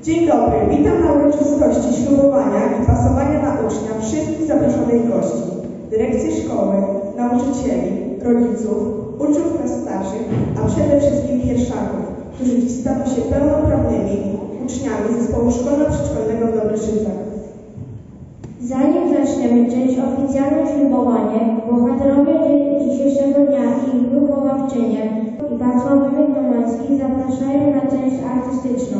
Dzień dobry, witam na uroczystości ślubowania i pasowania na ucznia wszystkich zaproszonych gości, dyrekcję szkoły, nauczycieli, rodziców, uczniów klas starszych, a przede wszystkim pierwszaków, którzy dziś staną się pełnoprawnymi uczniami zespołu szkolno-przedszkolnego w Dobryszycach. Zanim zaczniemy część oficjalne ślubowanie, bohaterowie dzisiejszego dnia i ich wychowawczynie i Wacław Domacki zapraszają na część artystyczną.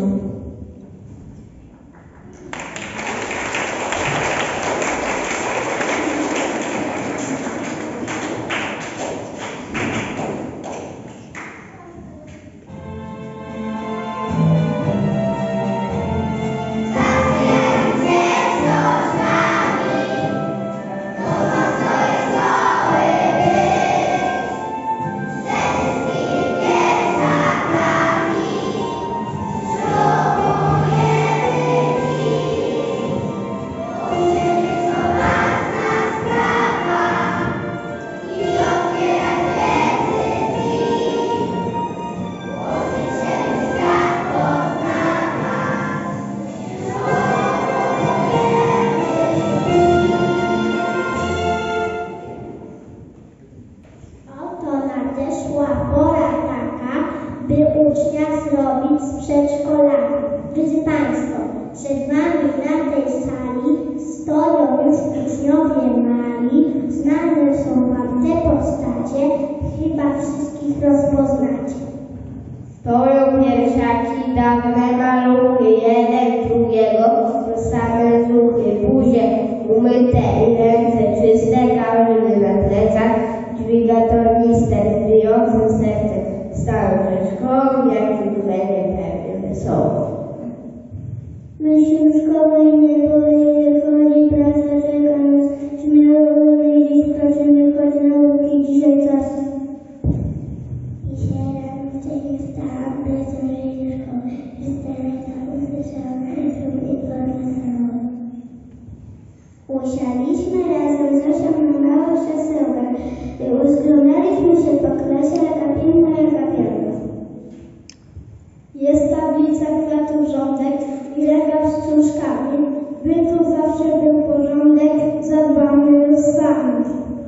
Ucznia zrobić z przedszkolami. Drodzy Państwo, przed Wami na tej sali stoją już uczniowie mali. Znane są Wam te postacie, chyba wszystkich rozpoznacie. Stoją pierwszaki, dawne maluchy, jeden drugiego, to same zuchy, buzie umyte i ręce czyste, każdy na plecach, dźwiga tornister z bijącym sercem. Stały przed szkołą, jak tutaj niepewnie wesoło. Myśl szkoły i nie powinien chodzi, praca czeka nas. Śmiało dziś kroczymy, choć nauki dzisiaj czas. Dzisiaj rano wcześniej wstałam, plecem żyję szkoły. Jestem tam usłyszałam, że i porozmawiałam. Usiadliśmy razem z Zosią na małe krzesełka i rozglądaliśmy się po klasie, jaka piękna, jaka piękna. Jest tablica kwiatów rządek i lekarz z książkami, by tu zawsze był porządek, zadbamy już sami.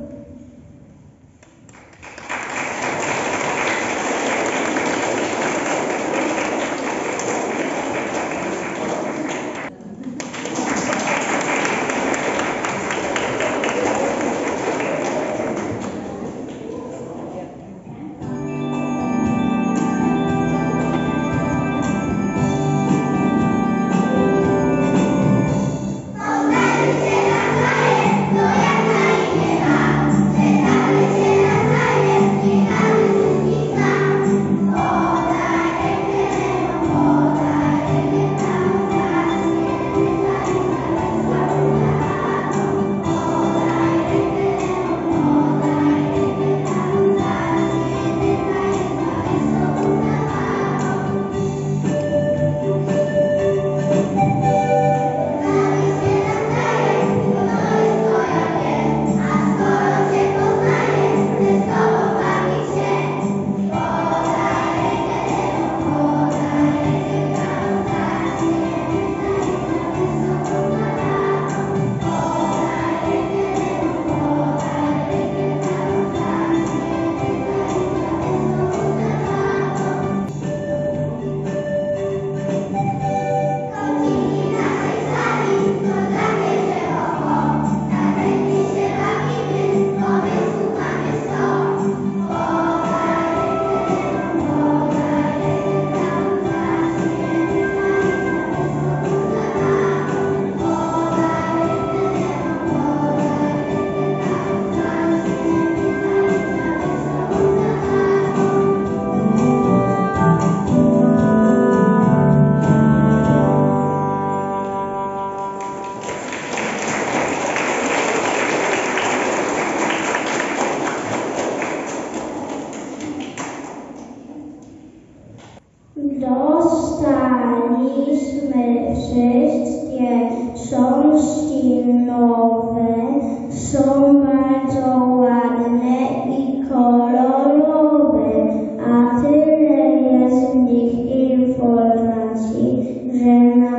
Dostaliśmy wszystkie książki nowe, są bardzo ładne i kolorowe, a tyle jest w nich informacji, że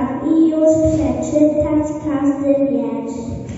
potrafi już przeczytać każdy wiersz.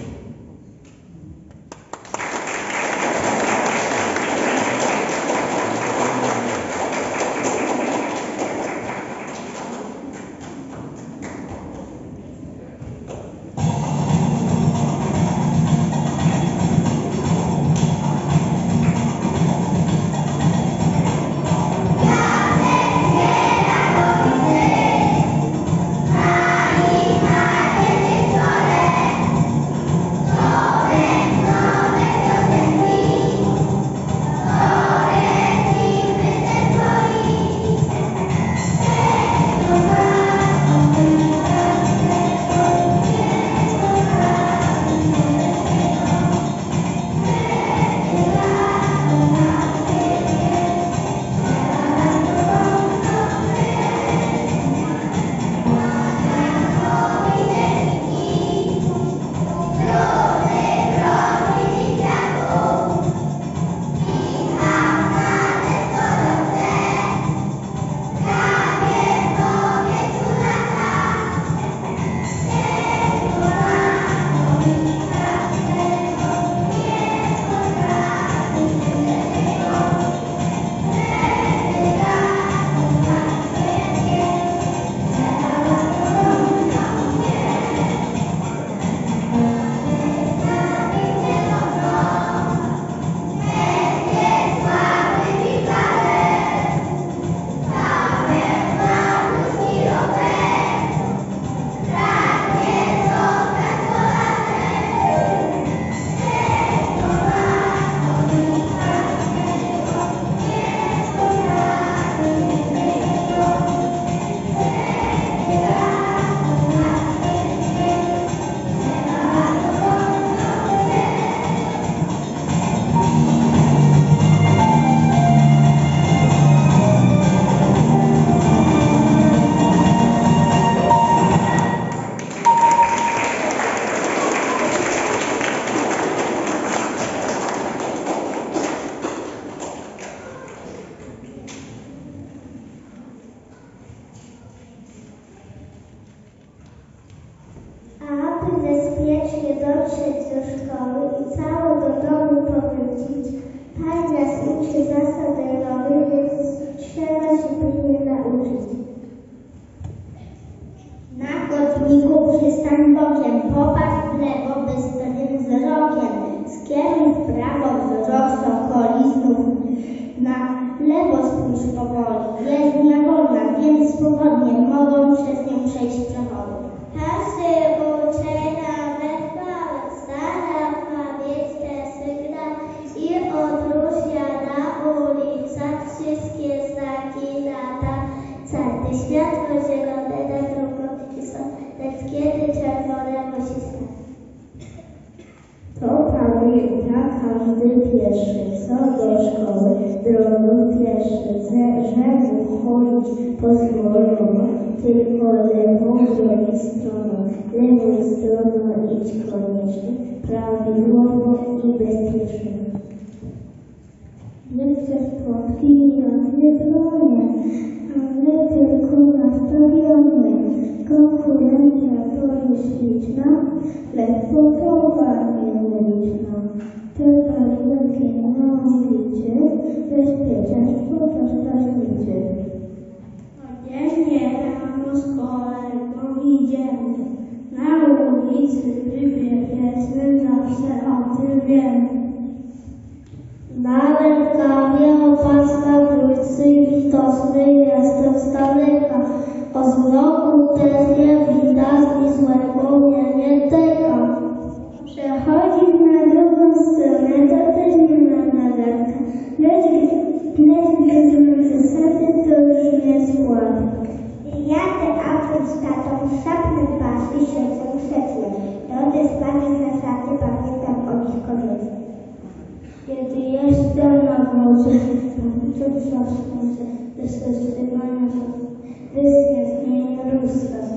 Bezpiecznie dotrzeć do szkoły i cało do domu powrócić. Pan nas uczy zasad drogowych, więc trzeba się pilnie nauczyć. Na chodniku przystań bokiem, popatrz w lewo bystrym wzrokiem. Skieruj w prawo wzrok sokoli, znów na lewo spójrz powoli. Jezdnia wolna, więc swobodnie mogą przez nią przejść przechody. Każdy uczenia wezwał, stara alfabetkę sygna i odróżnia na ulicach wszystkie znaki lata. Czarne światło zielone na drogowki są, lecz kiedy czerwone musi stać. To pamięta każdy pieszy, co do szkoły drogą pieszy, żeby chodzić pozwolono, tylko lewą drogi stroną. Lewą stroną idź koniecznie, prawidłowo i bezpiecznie. Nie chcesz płotki, ja nie bronię, ale tylko nastawione. Konkurencja to jest liczna, lecz połowa nieliczna. Te wielkie nauczycie, bezpieczeństwo to strażnicie. Codziennie rano z kolegą idziemy, na ulicy wybierzemy, zawsze o tym wiemy. Na rękawie opaska trójcy widoczny jestem z daleka. O zmroku też nie widać i złego mnie nie tyka. Przechodzić na drugą stronę to też nie ma nadarka. Lecz gdy zasady to już nie składa. Jadę autem z tatą, szapnę pas i siedzę grzecznie. Drodzy spanie zasady, pamiętam o nich koniecznie. Kiedy jestem na dworze, to wzrosnące, wystosowania wyschnie zmienia rozkaz.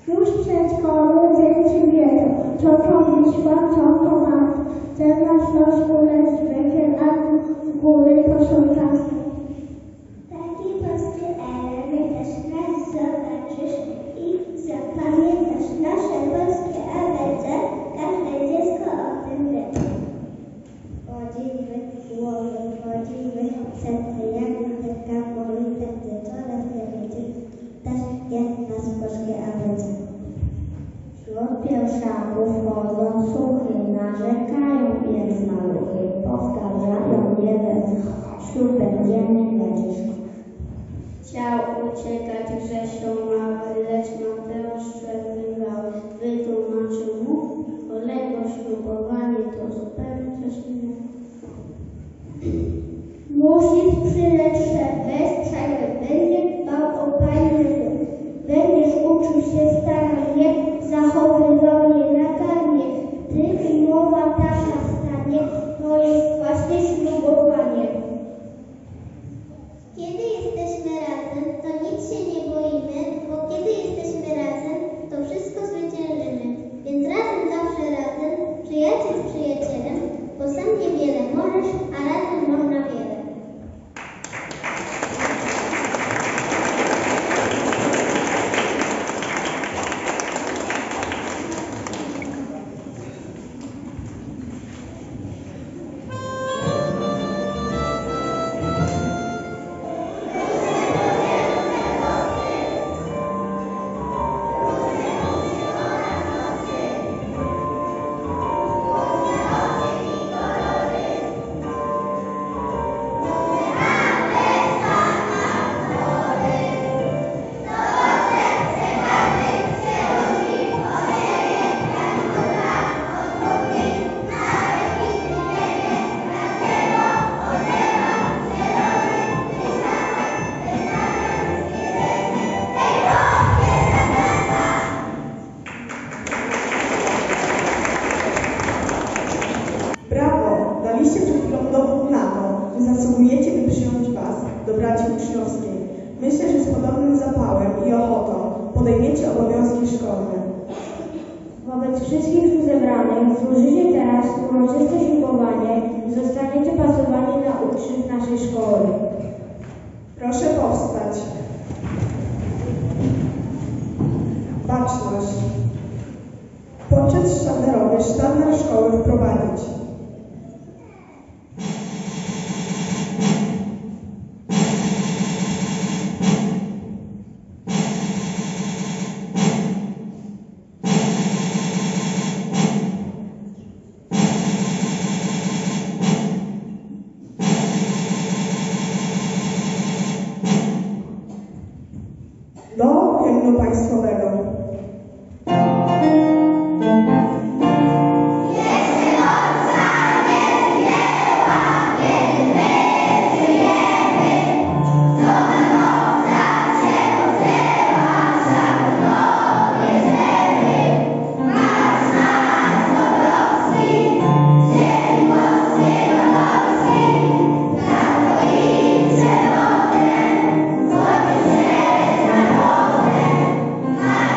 Już w przedszkolu dzieci wiedzą, co to Wisła, co to Mat. Teraz los lecz węgiel, a góry to są kasy. Taki prosty element też raz zobaczysz i zapamiętasz nasze polskie ABC. Każde dziecko o tym wie. Chodzimy głowy, chodzimy serce, jak na kapoli, wtedy coraz lepiej. Też jak nas polskie ABC. Wśród pierwszaków chodzą suchy, narzekają więc maluchy, powtarzają jeden, ślub będziemy lecieć. Chciał uciekać Grzesiu mały, lecz Mateusz przerwywał. Wytłumaczył mu, kolego, ślubowanie to zupełnie coś innego. Musisz przyleć bez przerwy, będziesz dbał o Panię, będziesz uczył się starannie, zachowywał je nakarmnie. Gdy mowa taka stanie, to jest właśnie ślubowanie. Kiedy jesteśmy razem, to nic się nie boimy, bo kiedy jesteśmy razem, to wszystko zwyciężymy. Więc razem zawsze razem, przyjaciel z przyjacielem, bo sam niewiele możesz, a razem można wiele. Daliście przed chwilą dowód na to, że zasługujecie, by przyjąć Was do braci uczniowskiej. Myślę, że z podobnym zapałem i ochotą podejmiecie obowiązki szkolne. Wobec wszystkich tu zebranych złożycie teraz uroczyste ślubowanie i zostaniecie pasowani na uczniów naszej szkoły. Proszę powstać. Baczność. Poczet sztandarowy sztandar szkoły wprowadzić. Do hymnu państwowego. Thank you.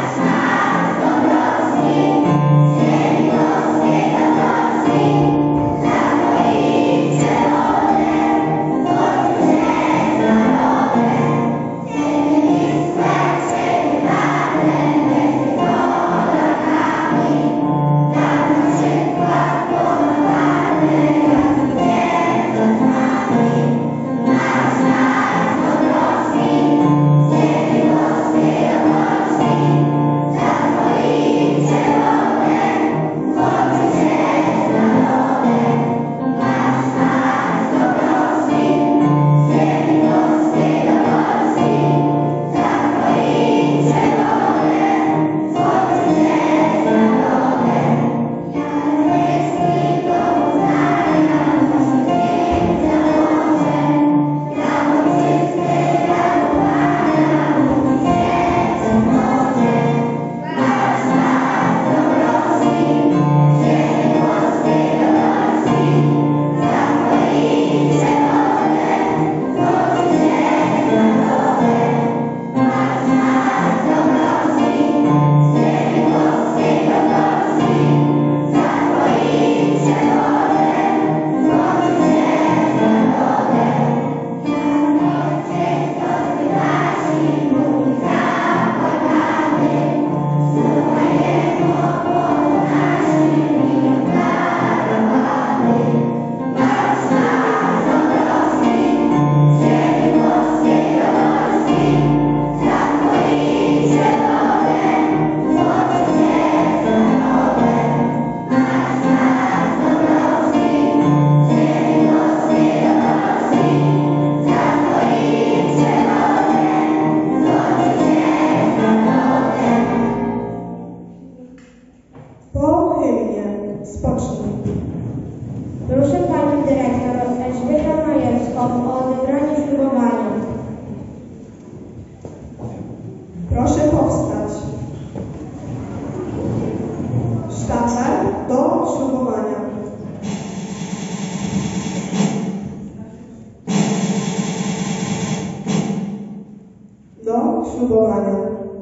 ślubowania.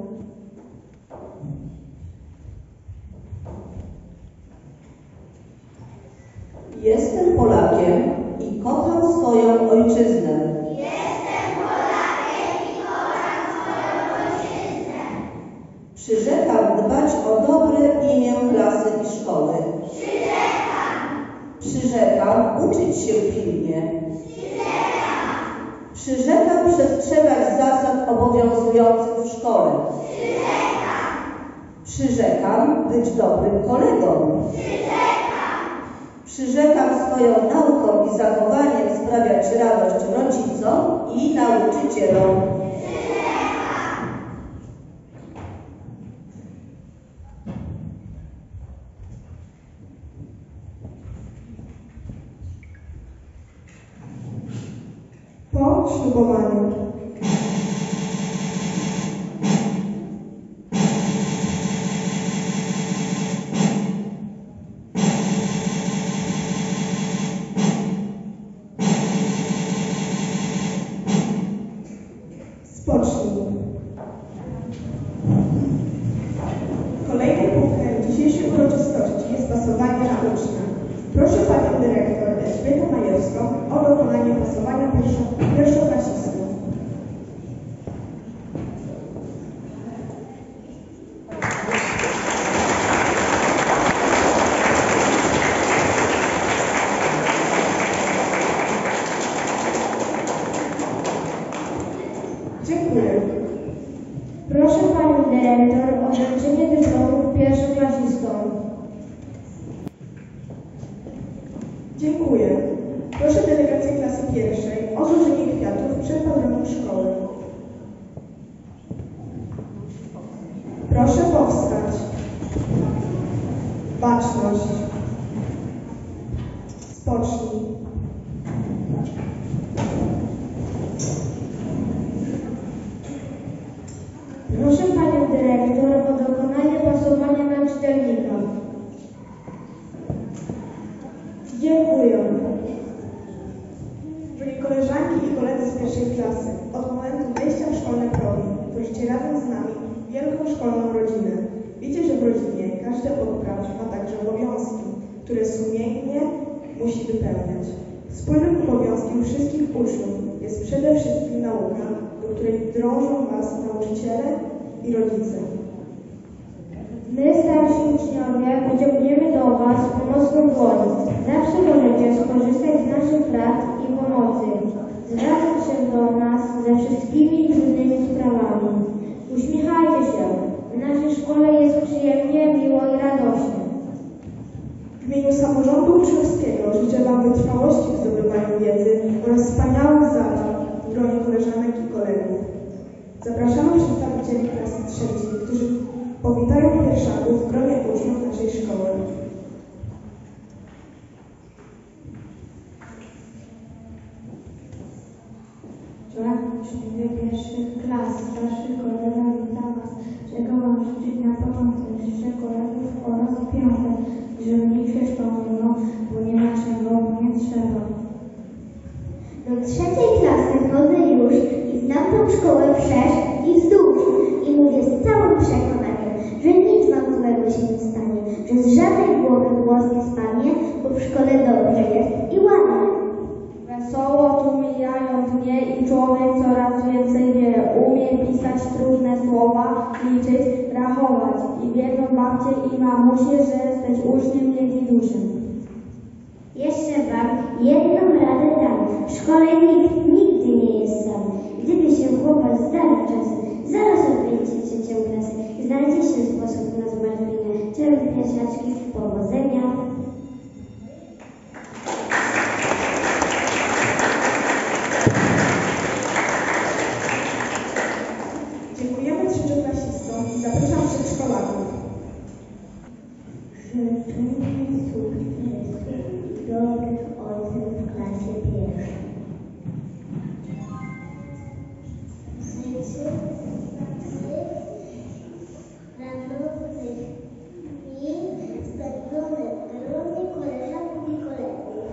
Jestem Polakiem i kocham swoją ojczyznę. Przyrzekam dbać o dobre imię klasy i szkoły. Przyrzekam uczyć się pilnie. Przyrzekam przestrzegać zasad obowiązujących w szkole. Przyrzekam być dobrym kolegą. Przyrzekam swoją nauką i zachowaniem sprawiać radość rodzicom i nauczycielom. Po ślubowaniu. Spocznij. Kolejnym punktem dzisiejszej uroczystości jest pasowanie na ucznia. Proszę Panią Dyrektor Elżbietę Majewską o dokonanie pasowania pierwszoklasistów. Dziękuję. Proszę Pani Dyrektor o wręczenie dyplomów pierwszoklasistom. Dziękuję. Proszę delegację klasy pierwszej o złożenie kwiatów przed patronem szkoły. Proszę powstać. Baczność. Spocznij. Proszę Panią Dyrektor o dokonanie pasowania na czytelnika. Dziękuję. Drogie koleżanki i koledzy z pierwszej klasy, od momentu wejścia w szkolne progi tworzycie razem z nami wielką szkolną rodzinę. Wiecie, że w rodzinie każdy odpraw ma także obowiązki, które sumiennie musi wypełniać. Wspólnym obowiązkiem wszystkich uczniów jest przede wszystkim nauka, do której drążą Was nauczyciele i rodzice. My, starsi uczniowie, wyciągniemy do Was pomocną dłoń. Zawsze możecie skorzystać z naszych rad i pomocy. Zwracać się do nas ze wszystkimi trudnymi sprawami. Uśmiechajcie się. W naszej szkole jest przyjemnie, miło i radośnie. W imieniu samorządu uczniowskiego życzę Wam wytrwałości w zdobywaniu wiedzy oraz wspaniałych zabaw w gronie koleżanek i kolegów. Zapraszamy przedstawicieli klasy trzeciej, którzy powitają pierwszaków w gronie uczniów naszej szkoły. Uczniowie pierwszych klas, starszych kolegów, witam Was. Czego Wam życzyć na początek? Życzę kolegów oraz piątek, żeby nikt się spełniło, bo nie ma czego, bo nie trzeba. Do trzeciej klasy chodzę już i znam tą szkołę wszerz i wzdłuż i mówię z całym przekonaniem, że nic Wam złego się nie stanie, że z żadnej głowy głos nie spadnie, bo w szkole dobrze jest i ładnie. Wesoło tu mijają dnie i człowiek coraz więcej wie. Umie pisać trudne słowa, liczyć, rachować. I wiedzą babcie i mamusie, że jesteś uczniem, nie widuszem. Jeszcze Wam jedną radę dam. W szkole nikt nigdy nie jest sam. Gdyby się chłopak zdarza czasem, zaraz odwiedzicie trzecią klasę i znajdzie się sposób na zmartwienie. Cześć pierwszaczki, powodzenia. Dziękujemy trzecioklasistom i zapraszam przedszkolaków. Życzę sukcesu i dobrych ocen w klasie pierwszej. Życzę radosnych dni spędzonych w gronie koleżanków i kolegów.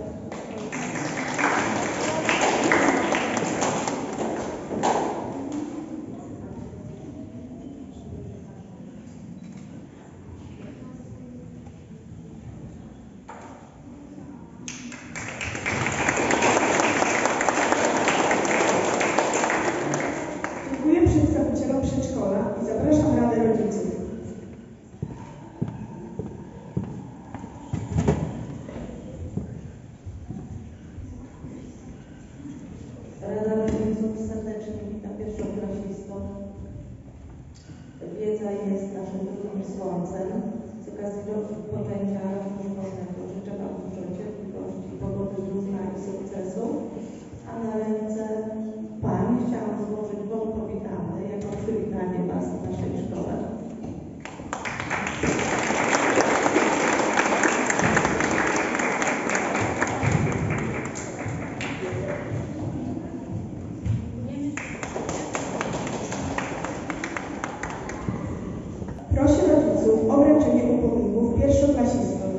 ocen z okazji rozpoczęcia roku szkolnego. Życzę Wam dużo cierpliwości, pogody zdrowia i sukcesu. A na ręce Pań chciałam złożyć wąt powitalny jako przywitanie Was w naszej szkole. Proszę rodziców o wręczenie upominków pierwszoklasistom.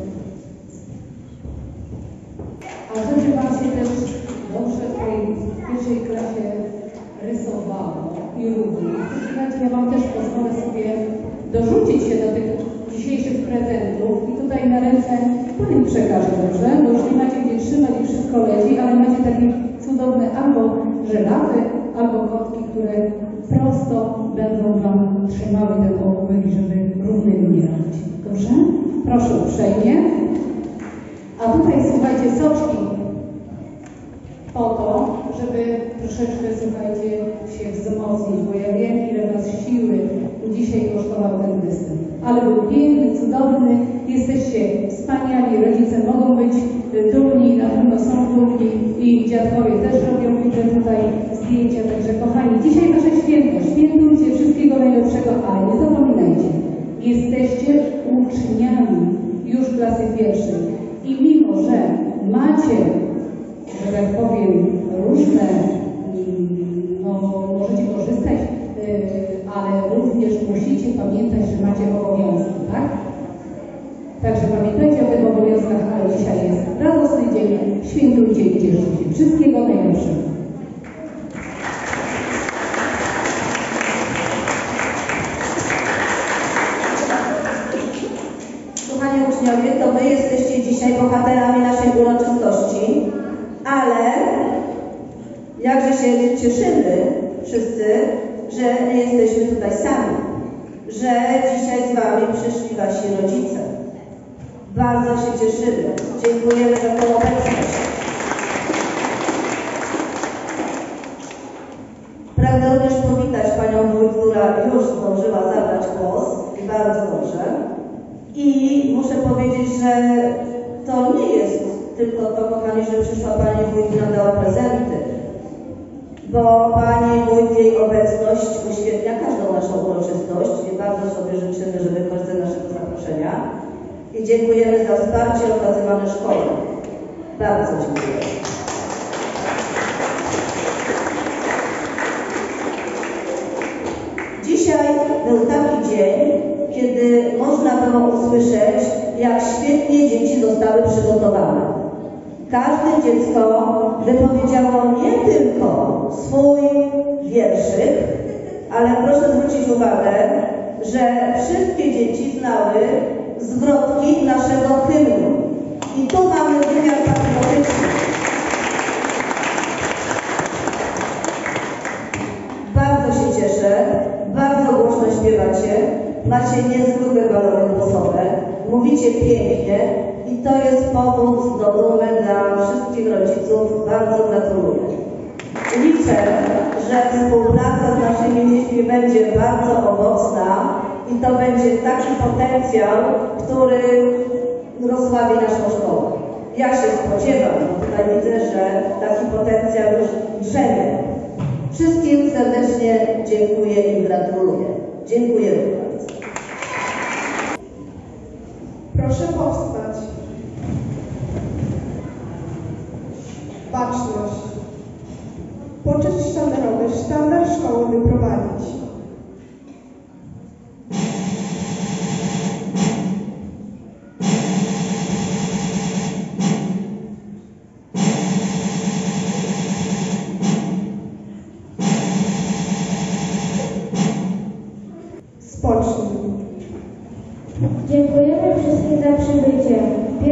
A żeby Wam się też dobrze w tej pierwszej klasie rysowało i również. Słuchajcie, ja Wam też pozwolę sobie dorzucić się do tych dzisiejszych prezentów i tutaj na ręce Pani przekażę, dobrze? Bo już nie macie gdzie trzymać i wszystko leci, ale macie takie cudowne albo żyrafy, albo kotki, które prosto będą Wam trzymały te ołówki, żeby równomiernie robić. Dobrze? Proszę uprzejmie. A tutaj, słuchajcie, soczki po to, żeby troszeczkę, słuchajcie, się wzmocnić, bo ja wiem, ile Was siły dzisiaj kosztował ten występ. Ale był piękny, cudowny, jesteście wspaniali, rodzice mogą być dumni, na pewno są dumni i dziadkowie też robią, widzę tutaj zdjęcia, także kochani, dzisiaj nasze święto, świętujcie, wszystkiego najlepszego, ale nie zapominajcie, jesteście uczniami już klasy pierwszej i mimo, że macie, że tak powiem, różne, no możecie korzystać, ale również musicie pamiętać, że macie obowiązki, tak? Także pamiętajcie o tych obowiązkach, ale dzisiaj jest radosny dzień, świętujcie i cieszcie się. Wszystkiego najlepszego. Kochani uczniowie, to Wy jesteście dzisiaj bohaterami naszej uroczystości, ale jakże się cieszymy wszyscy, że nie jesteśmy tutaj sami, że dzisiaj z Wami przyszli Wasi rodzice. Bardzo się cieszymy. Dziękujemy za tę obecność. Pragnę również powitać Panią Wójt, która już zdążyła zabrać głos i bardzo dobrze. I muszę powiedzieć, że to nie jest tylko to, kochani, że przyszła Pani Wójt i nam dała prezenty, bo Pani Wójt, jej obecność uświetnia każdą naszą uroczystość i bardzo sobie życzymy, żeby wykorzystać naszego zaproszenia. I dziękujemy za wsparcie okazywane szkole. Bardzo dziękuję. Dzisiaj był taki dzień, kiedy można było usłyszeć, jak świetnie dzieci zostały przygotowane. Każde dziecko wypowiedziało nie tylko swój wierszyk, ale proszę zwrócić uwagę, że wszystkie dzieci znały zwrotki naszego hymnu. I tu mamy wymiar patriotyczny. Bardzo się cieszę, bardzo głośno śpiewacie, macie niezwykłe walory głosowe, mówicie pięknie i to jest powód do dumy dla wszystkich rodziców. Bardzo gratuluję. Liczę, że współpraca z naszymi dziećmi będzie bardzo owocna i to będzie taki potencjał, który rozsławi naszą szkołę. Ja się spodziewam, bo tutaj widzę, że taki potencjał już drzemie. Wszystkim serdecznie dziękuję i gratuluję. Dziękuję bardzo. Proszę powstać. Baczność. Poczet sztandarowy sztandar szkoły wyprowadzić. Spocznij. Dziękujemy wszystkim za przybycie.